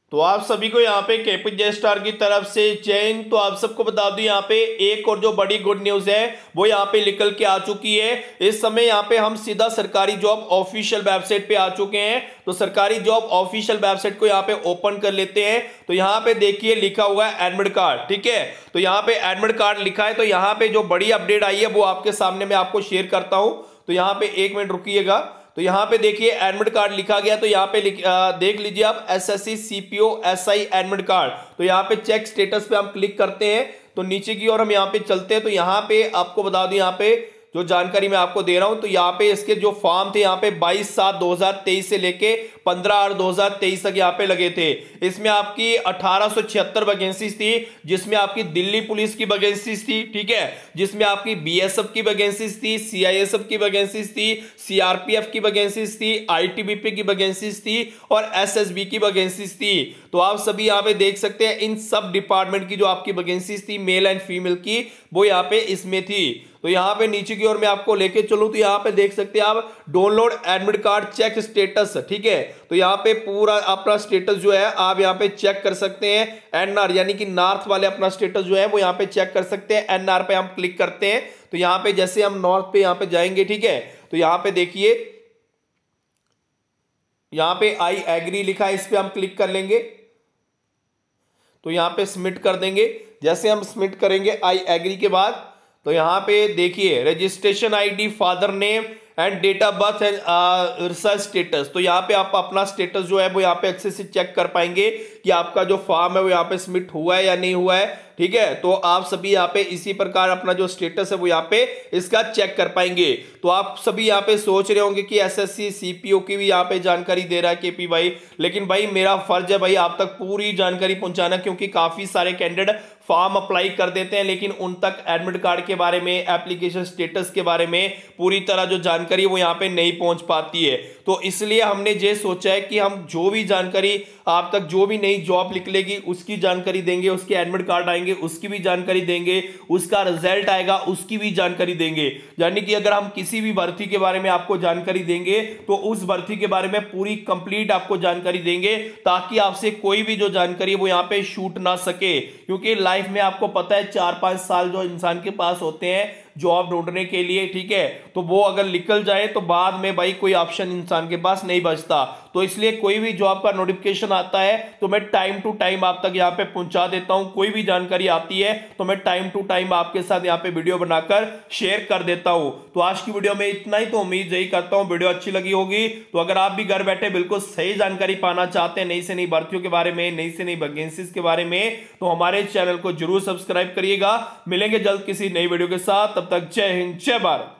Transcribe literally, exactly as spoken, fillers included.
तो आप सभी को यहाँ पे केपीजे स्टार की तरफ से जय हिंद। तो आप सबको बता दूं यहाँ पे एक और जो बड़ी गुड न्यूज है वो यहाँ पे निकल के आ चुकी है। इस समय यहाँ पे हम सीधा सरकारी जॉब ऑफिशियल वेबसाइट पे आ चुके हैं। तो सरकारी जॉब ऑफिशियल वेबसाइट को यहाँ पे ओपन कर लेते हैं। तो यहाँ पे देखिए लिखा हुआ है एडमिट कार्ड, ठीक है। तो यहाँ पे एडमिट कार्ड लिखा है। तो यहाँ पे जो बड़ी अपडेट आई है वो आपके सामने मैं आपको शेयर करता हूँ। तो यहाँ पे एक मिनट रुकिएगा। तो यहाँ पे देखिए एडमिट कार्ड लिखा गया। तो यहाँ पे आ, देख लीजिए आप SSC CPO SI admit card. तो यहाँ पे चेक स्टेटस पे हम क्लिक करते हैं। तो नीचे की ओर हम यहाँ पे चलते हैं। तो यहाँ पे आपको बता दूं यहाँ पे जो जानकारी मैं आपको दे रहा हूं, तो यहाँ पे इसके जो फॉर्म थे यहाँ पे बाईस सात दो हजार तेईस से लेके पंद्रह आठ दो हजार तेईस तक यहाँ पे लगे थे। इसमें आपकी अठारह सौ छिहत्तर वैकेंसीज थी, जिसमें आपकी दिल्ली पुलिस की वैकेंसीज थी, ठीक है, जिसमें आपकी बीएसएफ की वैकेंसीज थी, सीआईएसएफ की वैकेंसीज थी, सीआरपीएफ की वैकेंसीज थी, आईटीबीपी की वैकेंसीज थी और एसएसबी की वैकेंसीज थी। तो आप सभी यहाँ पे देख सकते हैं इन सब डिपार्टमेंट की जो आपकी वैकेंसीज थी मेल एंड फीमेल की, वो यहाँ पे इसमें थी। तो यहाँ पे नीचे की ओर मैं आपको लेके चलूं तो यहाँ पे देख सकते हैं आप download admit card check status, ठीक है। तो यहाँ पे पूरा अपना स्टेटस जो है आप यहाँ पे चेक कर सकते हैं। एनआर यानी कि नॉर्थ वाले अपना स्टेटस जो है वो यहाँ पे चेक कर सकते हैं। एनआर पे हम क्लिक करते हैं। तो यहाँ पे जैसे हम नॉर्थ पे यहाँ पे जाएंगे, ठीक है, तो यहाँ पे देखिए यहाँ पे आई एग्री लिखा है, इस पे हम क्लिक कर लेंगे। तो यहाँ पे सबमिट कर देंगे। जैसे हम सबमिट करेंगे आई एग्री के बाद, तो यहाँ पे देखिए registration ID, father name and date of birth and research status. तो यहाँ पे आप अपना स्टेटस जो है वो यहाँ पे अच्छे से चेक कर पाएंगे कि आपका जो फॉर्म है वो यहाँ पे सबमिट हुआ है या नहीं हुआ है, ठीक है। तो आप सभी यहाँ पे इसी प्रकार अपना जो स्टेटस है वो यहाँ पे इसका चेक कर पाएंगे। तो आप सभी यहाँ पे सोच रहे होंगे कि एसएससी सीपीओ की भी यहाँ पे जानकारी दे रहा है केपी भाई, लेकिन भाई मेरा फर्ज है भाई आप तक पूरी जानकारी पहुंचाना, क्योंकि काफी सारे कैंडिडेट फॉर्म अप्लाई कर देते हैं लेकिन उन तक एडमिट कार्ड के बारे में, एप्लीकेशन स्टेटस के बारे में पूरी तरह जो जानकारी वो यहाँ पे नहीं पहुंच पाती है। तो इसलिए हमने ये सोचा है कि हम जो भी जानकारी आप तक, जो भी नई जॉब निकलेगी उसकी जानकारी देंगे, उसके एडमिट कार्ड आएंगे उसकी भी जानकारी देंगे, उसका रिजल्ट आएगा उसकी भी जानकारी देंगे। यानी कि अगर हम किसी भी भर्ती के बारे में आपको जानकारी देंगे तो उस भर्ती के बारे में पूरी कंप्लीट आपको जानकारी देंगे, ताकि आपसे कोई भी जो जानकारी है वो यहाँ पे छूट ना सके। क्योंकि लाइफ में आपको पता है चार पांच साल जो इंसान के पास होते हैं जॉब ढूंढने के लिए, ठीक है, तो वो अगर निकल जाए तो बाद में भाई कोई ऑप्शन इंसान के पास नहीं बचता। तो इसलिए कोई भी जॉब का नोटिफिकेशन आता है तो मैं टाइम टू टाइम आप तक यहाँ पे पहुंचा देता हूं। कोई भी जानकारी आती है तो मैं टाइम टू टाइम आपके साथ यहाँ पे वीडियो बनाकर शेयर कर देता हूं। तो आज की वीडियो में इतना ही। तो उम्मीद यही करता हूं वीडियो अच्छी लगी होगी। तो अगर आप भी घर बैठे बिल्कुल सही जानकारी पाना चाहते हैं नई से नई भर्तियों के बारे में, नई से नई वैकेंसीज के बारे में, तो हमारे चैनल को जरूर सब्सक्राइब करिएगा। मिलेंगे जल्द किसी नई वीडियो के साथ, तब तक जय हिंद जय भारत।